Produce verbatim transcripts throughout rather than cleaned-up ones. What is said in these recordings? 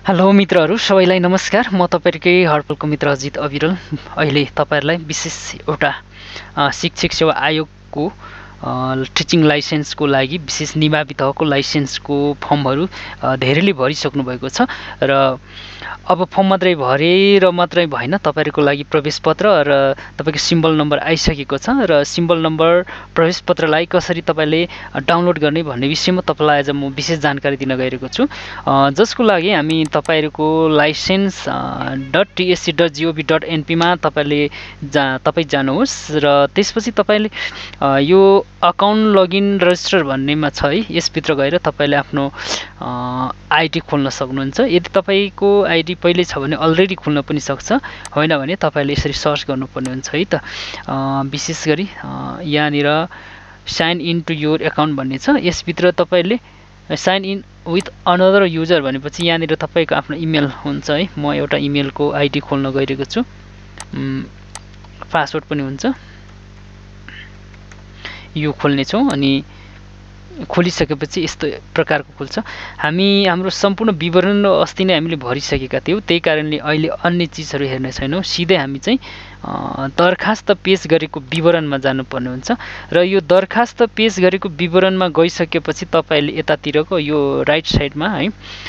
Hello मित्रहरू सबैलाई नमस्कार। म तपाईहरुकै हडपलको मित्र अजित अविरल अहिले तपाईहरुलाई विशेष एउटा शिक्षक सेवा आयोगको टिचिङ लाइसेन्सको लागि विशेष निमावि तहको लाइसेन्सको फर्महरू धेरैले भरिसक्नु भएको छ र अब फर्म मात्रै भरेर मात्रै भएन, तपाईहरुको लागि प्रवेश पत्र र तपाईको सिम्बल नम्बर आइसकेको छ र सिम्बल नम्बर प्रवेश पत्रलाई कसरी तपाईले डाउनलोड गर्ने भन्ने विषयमा तपाईलाई आज म विशेष जानकारी दिन गइरहेको छु, जसको लागि हामी तपाईहरुको licence dot TSC dot gov dot NP मा तपाईले जा तपाई जानुहोस् र त्यसपछि तपाईले यो अकाउन्ट लगइन रजिस्टर भन्नेमा छ है, यसभित्र गएर तपाईले आफ्नो आइडी खोल्न सक्नुहुन्छ। यदि तपाईको आइडी पहिले छ भने अलरेडी खुल्न पनि सक्छ, होइन भने तपाईले यसरी सर्च गर्नुपर्ने हुन्छ है त। विशेष गरी यहाँनिर sign in to your account भन्ने छ, यसभित्र तपाईले sign in with another user भनेपछि यहाँनिर तपाईको आफ्नो इमेल हुन्छ है। म एउटा इमेलको आइडी खोल्न गइरहेको छु, पासवर्ड पनि हुन्छ, यो खोल्ने छौं अनि खोलिसकेपछि यस्तो प्रकारको खुल्छ। हामी हाम्रो सम्पूर्ण विवरण अस्ति नै हामीले भरिसकेका थियौँ, त्यही कारणले अहिले अन्य चिजहरू हेर्ने छैनौँ, सिधै हामी चाहिँ दरखास्त पेश गरेको विवरणमा जानुपर्ने हुन्छ र यो दरखास्त पेश गरेको विवरणमा गइसकेपछि तपाईले यतातिरको यो राइट साइडमा है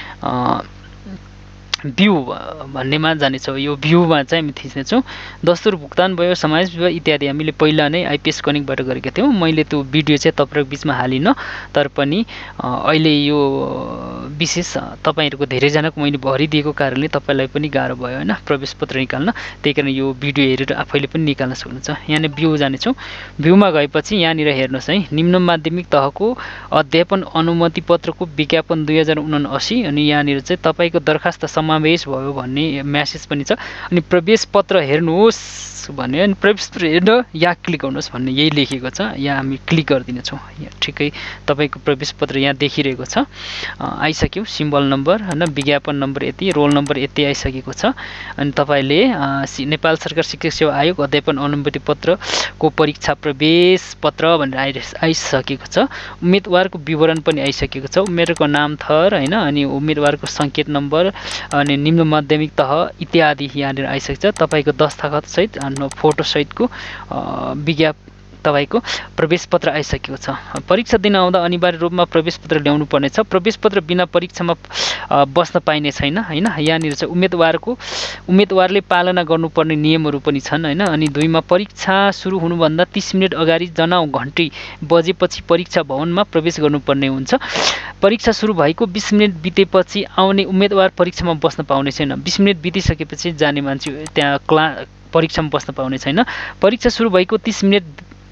भ्यू भन्नेमा जानेछौँ। यो भ्यूमा चाहिँ हामी थिच्नेछौँ। दस्तुर भुक्तान भयो, समाज भयो इत्यादि हामीले पहिला नै आइपिएस कनेक्टबाट गरेका थियौँ। मैले त्यो भिडियो चाहिँ तपाईँहरूको बिचमा हालिनँ, तर पनि अहिले यो विशेष तपाईँहरूको धेरैजनाको मैले भरिदिएको कारणले तपाईँलाई पनि गाह्रो भयो होइन प्रवेश पत्र निकाल्न, त्यही कारण यो भिडियो हेरेर आफैले पनि निकाल्न सक्नुहुन्छ। यहाँनिर भ्यू जानेछौँ। भ्यूमा गएपछि यहाँनिर हेर्नुहोस् है, निम्न माध्यमिक तहको अध्यापन अनुमति पत्रको विज्ञापन दुई हजार उनासी अनि यहाँनिर चाहिँ तपाईँको दरखास्त समावेश भयो भन्ने म्यासेज पनि छ। अनि प्रवेश पत्र हेर्नुहोस् भने अनि प्रवेश पत्र हेर्न यहाँ क्लिक गर्नुहोस् भन्ने यही लेखेको छ, यहाँ हामी क्लिक गरिदिनेछौँ। यहाँ ठिकै तपाईँको प्रवेश पत्र यहाँ देखिरहेको छ, आइसक्यो। सिम्बल नम्बर होइन, विज्ञापन नम्बर यति, रोल नम्बर यति आइसकेको छ। अनि तपाईँले नेपाल सरकार शिक्षक सेवा आयोग अध्यापन अनुमति पत्रको परीक्षा प्रवेश पत्र भनेर आइ आइसकेको छ। उम्मेदवारको विवरण पनि आइसकेको छ, उम्मेदवारको नाम थर होइन, अनि उम्मेदवारको सङ्केत नम्बर अनि निम्न माध्यमिक तह इत्यादि यहाँनिर आइसकेको छ। तपाईँको दस्ताखत सहित फोटो सहितको विज्ञापन तपाईको प्रवेश पत्र आइसकेको छ। परीक्षा दिन आउँदा अनिवार्य रूपमा प्रवेश पत्र ल्याउनु पर्नेछ। प्रवेश पत्र बिना परीक्षामा बस्न पाइने छैन होइन। यहाँनिर चाहिँ उम्मेदवारको उम्मेदवारले पालना गर्नुपर्ने नियमहरू पनि छन् होइन। अनि दुईमा परीक्षा सुरु हुनुभन्दा तीस मिनट अगाडि जनाउ घन्टी बजेपछि परीक्षा भवनमा प्रवेश गर्नुपर्ने हुन्छ। परीक्षा सुरु भएको बीस मिनट बितेपछि आउने उम्मेदवार परीक्षामा बस्न पाउने छैन। बीस मिनट बितिसकेपछि जाने मान्छे त्यहाँ क्ला परीक्षामा बस्न पाउने छैन। परीक्षा सुरु भएको तीस मिनट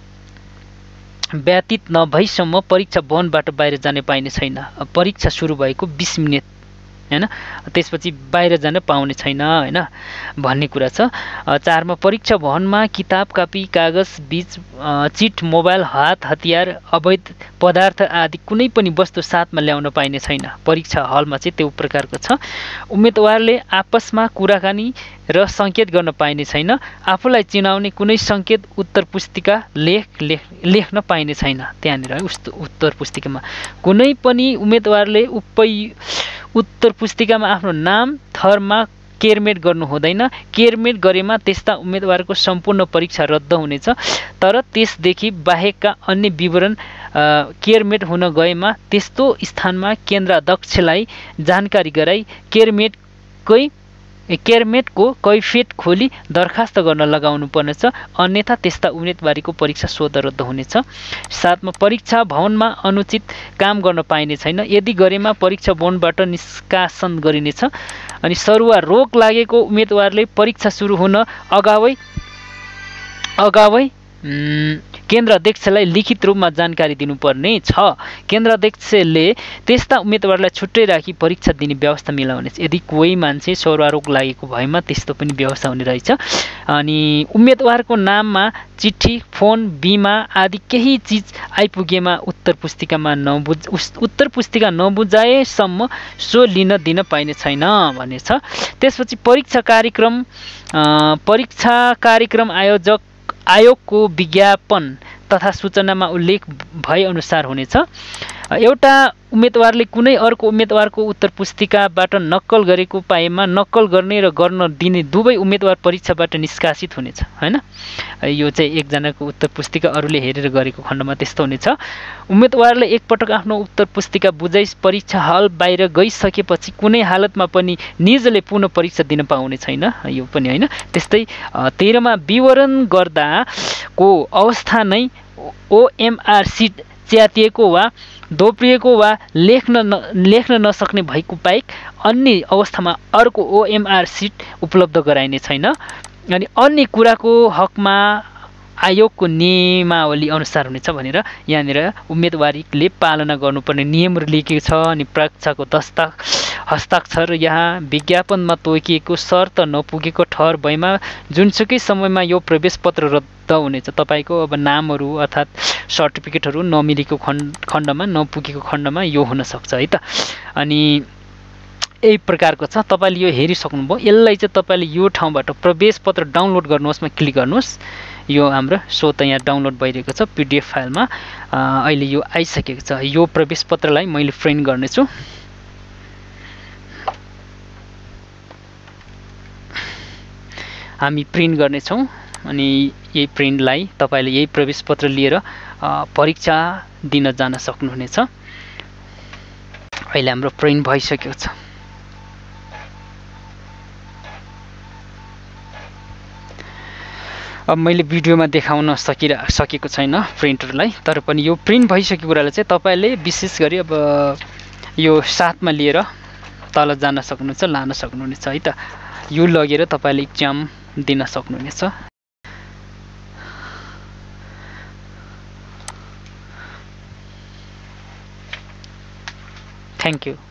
व्यतीत नभएसम्म परीक्षा भवनबाट बाहिर जाने पाइने छैन। परीक्षा सुरु भएको बीस मिनट होइन, त्यसपछि बाहिर जान पाउने छैन होइन भन्ने कुरा छ। चारमा परीक्षा भवनमा किताब कापी कागज बीज चिट मोबाइल हात हतियार अवैध पदार्थ आदि कुनै पनि वस्तु साथमा ल्याउन पाइने छैन। परीक्षा हलमा चाहिँ त्यो प्रकारको छ। उम्मेदवारले आपसमा कुराकानी र सङ्केत गर्न पाइने छैन। आफूलाई चिनाउने कुनै सङ्केत उत्तर पुस्तिका लेख लेख लेख्न पाइने छैन। त्यहाँनिर है उस्तो उत्तर पुस्तिकामा कुनै पनि उम्मेदवारले उपै उत्तर पुस्तिकामा आफ्नो नाम थरमा केयरमेट गर्नु हुँदैन। केयरमेट गरेमा त्यस्ता उम्मेदवारको सम्पूर्ण परीक्षा रद्द हुनेछ। तर त्यसदेखि बाहेकका अन्य विवरण केयरमेट हुन गएमा त्यस्तो स्थानमा केन्द्राध्यक्षलाई जानकारी गराई केयरमेटकै केयरमेटको कैफियत खोली दरखास्त गर्न लगाउनु पर्नेछ, अन्यथा त्यस्ता उम्मेदवारीको परीक्षा स्वतः रद्द हुनेछ। साथमा परीक्षा भवनमा अनुचित काम गर्न पाइने छैन। यदि गरेमा परीक्षा भवनबाट निष्कासन गरिनेछ। अनि सरुवा रोग लागेको उम्मेदवारले परीक्षा सुरु हुन अगावै अगावै केन्द्र अध्यक्षलाई लिखित रूपमा जानकारी दिनुपर्ने छ। केन्द्र अध्यक्षले त्यस्ता उम्मेदवारलाई छुट्टै राखी परीक्षा दिने व्यवस्था मिलाउनेछ। यदि कोही मान्छे सर्वारोग लागेको भएमा त्यस्तो पनि व्यवस्था हुने रहेछ। अनि उम्मेदवारको नाममा चिठी फोन बिमा आदि केही चिज आइपुगेमा उत्तर पुस्तिकामा नबुझ उत्तर पुस्तिका नबुझाएसम्म सो लिन दिन पाइने छैन भन्ने छ। त्यसपछि परीक्षा कार्यक्रम परीक्षा कार्यक्रम आयोजक आयोगको विज्ञापन तथा सूचनामा उल्लेख भएअनुसार हुनेछ। एउटा उम्मेदवारले कुनै अर्को उम्मेदवारको उत्तर पुस्तिकाबाट नक्कल गरेको पाएमा नक्कल गर्ने र गर्न दिने दुवै उम्मेदवार परीक्षाबाट निष्कासित हुनेछ हैन। यो चाहिँ एकजनाको उत्तर पुस्तिका अरूले हेरेर गरेको खण्डमा त्यस्तो हुनेछ। उम्मेदवारले एकपटक आफ्नो उत्तर पुस्तिका बुझाइ परीक्षा हल बाहिर गइसकेपछि कुनै हालतमा पनि निजले पुनः परीक्षा दिन पाउने छैन, यो पनि होइन। त्यस्तै तेह्रमा विवरण गर्दाको अवस्था नै ओएमआर सिट च्यातिएको वा दोब्रिएको वा लेख्न न लेख्न नसक्ने भएको बाहेक अन्य अवस्थामा अर्को ओएमआर सिट उपलब्ध गराइने छैन। अनि अन्य कुराको हकमा आयोगको नियमावली अनुसार हुनेछ भनेर यहाँनिर उम्मेदवारीले पालना गर्नुपर्ने नियमहरू लेखिएको छ। अनि परीक्षाको दस्ता हस्ताक्षर यहाँ विज्ञापनमा तोकिएको शर्त नपुगेको ठहर भएमा जुनसुकै समयमा यो प्रवेश पत्र रद्द हुनेछ। तपाईँको अब नामहरू अर्थात् सर्टिफिकेटहरू नमिलेको खण्ड खण्डमा नपुगेको खण्डमा यो हुनसक्छ है त। अनि यही प्रकारको छ। तपाईँले यो हेरिसक्नुभयो। यसलाई चाहिँ तपाईँले यो ठाउँबाट प्रवेश पत्र डाउनलोड गर्नुहोस् मा क्लिक गर्नुहोस्। यो हाम्रो सो त यहाँ डाउनलोड भइरहेको छ पिडिएफ फाइलमा। अहिले यो आइसकेको छ। यो प्रवेश पत्रलाई मैले प्रिन्ट गर्नेछु। हामी प्रिन्ट गर्नेछौँ। अनि यही प्रिन्टलाई तपाईँले यही प्रवेश पत्र लिएर परीक्षा दिन जान सक्नुहुनेछ। अहिले हाम्रो प्रिन्ट भइसकेको छ। अब मैले भिडियोमा देखाउन सकिरा सकेको छैन प्रिन्टरलाई, तर पनि यो प्रिन्ट भइसकेको कुरालाई चाहिँ तपाईँले विशेष गरी अब यो साथमा लिएर तल जान सक्नुहुन्छ, लान सक्नुहुनेछ है त। यो लगेर तपाईँले इक्जाम दिन सक्नुहुनेछ। Thank you.